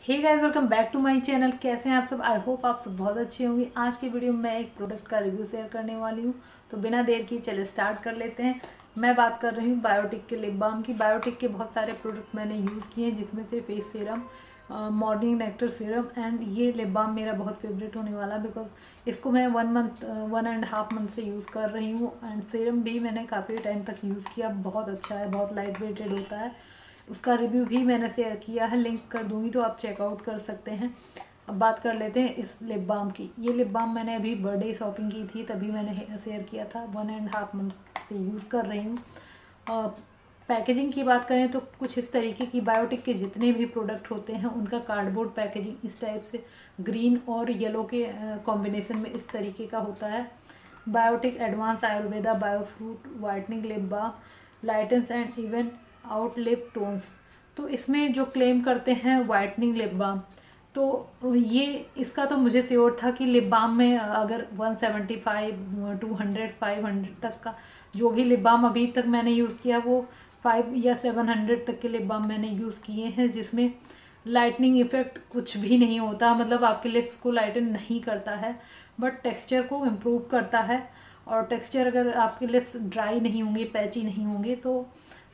Hey guys, welcome back to my channel. कैसे हैं आप सब? आई होप आप सब बहुत अच्छे होंगे। आज की वीडियो में मैं एक प्रोडक्ट का रिव्यू शेयर करने वाली हूँ, तो बिना देर की चले स्टार्ट कर लेते हैं। मैं बात कर रही हूँ बायोटिक के लिप बाम की। बायोटिक के बहुत सारे प्रोडक्ट मैंने यूज़ किए हैं, जिसमें से face serum, morning nectar serum and ये लिप बाम मेरा बहुत फेवरेट होने वाला, बिकॉज इसको मैं 1.5 मंथ से यूज़ कर रही हूँ। एंड सीरम भी मैंने काफ़ी टाइम तक यूज़ किया, बहुत अच्छा है, बहुत लाइट वेटेड होता है। उसका रिव्यू भी मैंने शेयर किया है, लिंक कर दूँगी तो आप चेकआउट कर सकते हैं। अब बात कर लेते हैं इस लिप बाम की। ये लिप बाम मैंने अभी बर्थडे शॉपिंग की थी, तभी मैंने शेयर किया था। 1.5 मंथ से यूज़ कर रही हूँ। पैकेजिंग की बात करें तो कुछ इस तरीके की बायोटिक के जितने भी प्रोडक्ट होते हैं उनका कार्डबोर्ड पैकेजिंग इस टाइप से ग्रीन और येलो के कॉम्बिनेशन में इस तरीके का होता है। Biotique advance ayurveda bio fruit whitening lip balm lightens and even out lip tones. तो इसमें जो क्लेम करते हैं वाइटनिंग लिप बाम, तो ये इसका तो मुझे श्योर था कि लिप बाम में अगर 175, 200, 500 तक का जो भी लिप बाम अभी तक मैंने यूज़ किया वो 5 या 700 तक के लिप बाम मैंने यूज़ किए हैं, जिसमें लाइटनिंग इफ़ेक्ट कुछ भी नहीं होता। मतलब आपके लिप्स को लाइटन नहीं करता है, बट टेक्सचर को इम्प्रूव करता है। और टेक्सचर अगर आपके लिप्स ड्राई नहीं होंगे, पैची नहीं होंगे, तो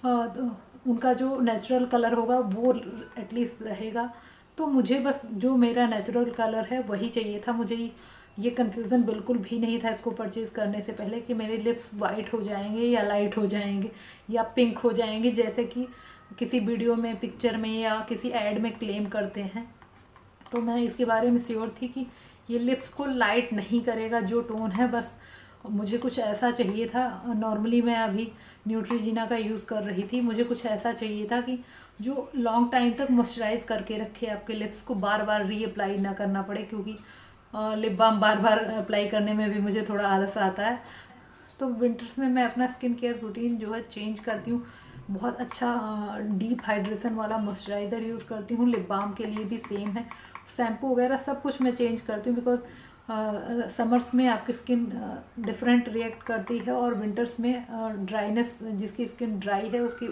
उनका जो नेचुरल कलर होगा वो एटलीस्ट रहेगा। तो मुझे बस जो मेरा नेचुरल कलर है वही चाहिए था। मुझे ये कन्फ्यूज़न बिल्कुल भी नहीं था इसको परचेज़ करने से पहले कि मेरे लिप्स वाइट हो जाएंगे या लाइट हो जाएंगे या पिंक हो जाएंगे, जैसे कि किसी वीडियो में, पिक्चर में या किसी ऐड में क्लेम करते हैं। तो मैं इसके बारे में श्योर थी कि ये लिप्स को लाइट नहीं करेगा। जो टोन है बस मुझे कुछ ऐसा चाहिए था। नॉर्मली मैं अभी न्यूट्रीजिना का यूज़ कर रही थी। मुझे कुछ ऐसा चाहिए था कि जो लॉन्ग टाइम तक मॉइस्चराइज करके रखे, आपके लिप्स को बार बार रीअप्लाई ना करना पड़े, क्योंकि लिप बाम बार बार अप्लाई करने में भी मुझे थोड़ा आलस आता है। तो विंटर्स में मैं अपना स्किन केयर रूटीन जो है चेंज करती हूँ। बहुत अच्छा डीप हाइड्रेशन वाला मॉइस्चराइज़र यूज़ करती हूँ। लिप बाम के लिए भी सेम है। शैम्पू वगैरह सब कुछ मैं चेंज करती हूँ, बिकॉज समर्स में आपकी स्किन डिफरेंट रिएक्ट करती है और विंटर्स में ड्राइनेस, जिसकी स्किन ड्राई है उसकी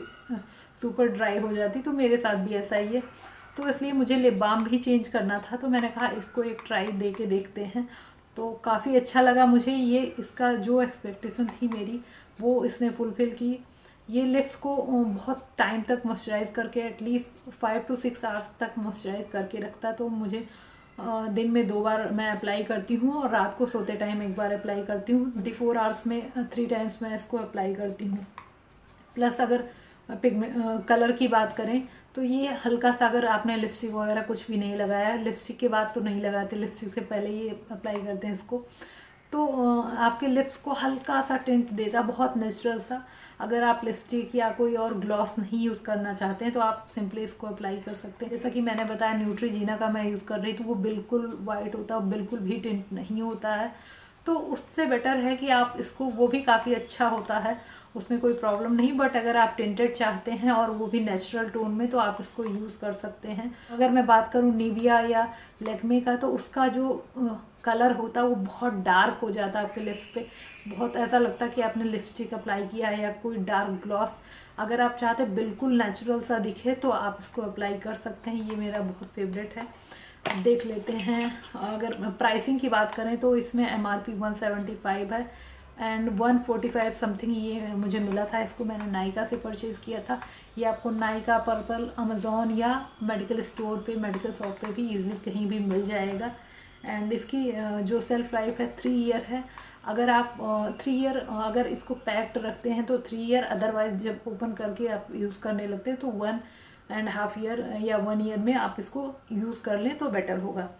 सुपर ड्राई हो जाती। तो मेरे साथ भी ऐसा ही है, तो इसलिए मुझे लिप बाम भी चेंज करना था। तो मैंने कहा इसको एक ट्राई दे के देखते हैं। तो काफ़ी अच्छा लगा मुझे ये। इसका जो एक्सपेक्टेशन थी मेरी वो इसने फुलफ़िल की। ये लिप्स को बहुत टाइम तक मॉइस्चराइज़ करके, एटलीस्ट 5 to 6 आवर्स तक मॉइस्चराइज़ करके रखता। तो मुझे दिन में 2 बार मैं अप्लाई करती हूँ और रात को सोते टाइम 1 बार अप्लाई करती हूँ। 24 आवर्स में 3 टाइम्स मैं इसको अप्लाई करती हूँ। प्लस अगर पिगमेंट कलर की बात करें तो ये हल्का सा, अगर आपने लिपस्टिक वगैरह कुछ भी नहीं लगाया, लिपस्टिक के बाद तो नहीं लगाते, लिपस्टिक से पहले ये अप्लाई करते हैं इसको, तो आपके लिप्स को हल्का सा टिंट देता, बहुत नेचुरल सा। अगर आप लिपस्टिक या कोई और ग्लॉस नहीं यूज़ करना चाहते हैं तो आप सिंपली इसको अप्लाई कर सकते हैं। जैसा कि मैंने बताया, न्यूट्रीजिना का मैं यूज़ कर रही थी, वो बिल्कुल वाइट होता है, बिल्कुल भी टिंट नहीं होता है। तो उससे बेटर है कि आप इसको, वो भी काफ़ी अच्छा होता है, उसमें कोई प्रॉब्लम नहीं। बट अगर आप टिंटेड चाहते हैं और वो भी नेचुरल टोन में, तो आप इसको यूज़ कर सकते हैं। अगर मैं बात करूँ निविया या लैक्मे का, तो उसका जो कलर होता है वो बहुत डार्क हो जाता है आपके लिप्स पे। बहुत ऐसा लगता है कि आपने लिपस्टिक अप्लाई किया है या कोई डार्क ग्लॉस। अगर आप चाहते बिल्कुल नेचुरल सा दिखे तो आप इसको अप्लाई कर सकते हैं। ये मेरा बहुत फेवरेट है। देख लेते हैं। अगर प्राइसिंग की बात करें तो इसमें MRP 175 है एंड 145 समथिंग ये मुझे मिला था। इसको मैंने नायका से परचेज़ किया था। ये आपको नायका, पर्पल, अमेज़ॉन या मेडिकल स्टोर पे, मेडिकल शॉप पे भी ईजिली कहीं भी मिल जाएगा। एंड इसकी जो सेल्फ लाइफ है 3 ईयर है। अगर आप 3 ईयर अगर इसको पैक्ड रखते हैं तो 3 ईयर, अदरवाइज जब ओपन करके आप यूज़ करने लगते हैं तो 1.5 ईयर या 1 ईयर में आप इसको यूज़ कर लें तो बेटर होगा।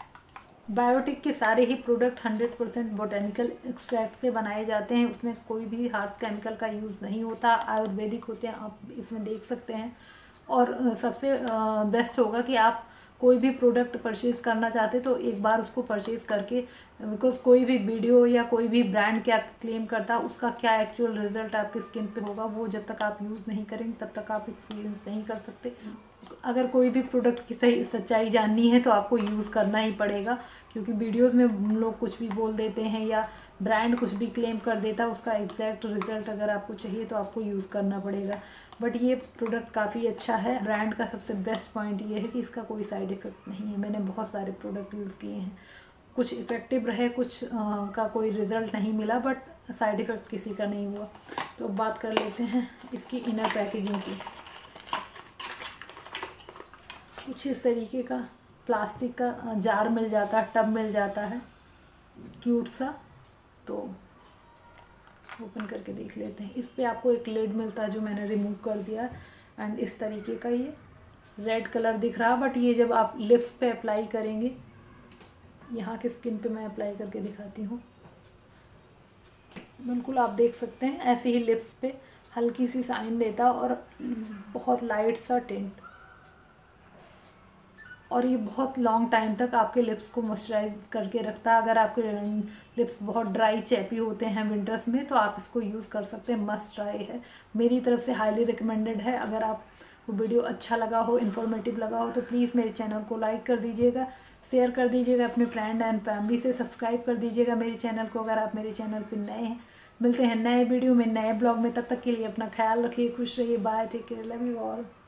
बायोटिक के सारे ही प्रोडक्ट 100% बोटेनिकल एक्सट्रैक्ट से बनाए जाते हैं। उसमें कोई भी हार्श केमिकल का यूज़ नहीं होता, आयुर्वेदिक होते हैं, आप इसमें देख सकते हैं। और सबसे बेस्ट होगा कि आप कोई भी प्रोडक्ट परचेज़ करना चाहते तो एक बार उसको परचेज़ करके, बिकॉज कोई भी वीडियो या कोई भी ब्रांड क्या क्लेम करता है, उसका क्या एक्चुअल रिजल्ट आपकी स्किन पे होगा, वो जब तक आप यूज़ नहीं करेंगे तब तक आप एक्सपीरियंस नहीं कर सकते। अगर कोई भी प्रोडक्ट की सही सच्चाई जाननी है तो आपको यूज़ करना ही पड़ेगा, क्योंकि वीडियोस में लोग कुछ भी बोल देते हैं या ब्रांड कुछ भी क्लेम कर देता है, उसका एग्जैक्ट रिजल्ट अगर आपको चाहिए तो आपको यूज़ करना पड़ेगा। बट ये प्रोडक्ट काफ़ी अच्छा है। ब्रांड का सबसे बेस्ट पॉइंट ये है कि इसका कोई साइड इफ़ेक्ट नहीं है। मैंने बहुत सारे प्रोडक्ट यूज़ किए हैं, कुछ इफ़ेक्टिव रहे, कुछ का कोई रिज़ल्ट नहीं मिला, बट साइड इफ़ेक्ट किसी का नहीं हुआ। तो अब बात कर लेते हैं इसकी इनर पैकेजिंग की। कुछ इस तरीके का प्लास्टिक का जार मिल जाता है, टब मिल जाता है क्यूट सा। तो ओपन करके देख लेते हैं। इस पे आपको एक लिड मिलता है जो मैंने रिमूव कर दिया है। एंड इस तरीके का ये रेड कलर दिख रहा, बट ये जब आप लिप्स पे अप्लाई करेंगे, यहाँ की स्किन पे मैं अप्लाई करके दिखाती हूँ, बिल्कुल आप देख सकते हैं ऐसे ही लिप्स पे हल्की सी शाइन देता और बहुत लाइट सा टिंट, और ये बहुत लॉन्ग टाइम तक आपके लिप्स को मॉइस्चराइज करके रखता है। अगर आपके लिप्स बहुत ड्राई चैपी होते हैं विंटर्स में तो आप इसको यूज़ कर सकते हैं, मस्ट ट्राई है, मेरी तरफ से हाईली रिकमेंडेड है। अगर आपको वीडियो अच्छा लगा हो, इन्फॉर्मेटिव लगा हो तो प्लीज़ मेरे चैनल को लाइक कर दीजिएगा, शेयर कर दीजिएगा अपने फ्रेंड एंड फैमिली से, सब्सक्राइब कर दीजिएगा मेरे चैनल को अगर आप मेरे चैनल पर नए हैं। मिलते हैं नए वीडियो में, नए ब्लॉग में, तब तक के लिए अपना ख्याल रखिए, खुश रहिए, bye, take care, love you all.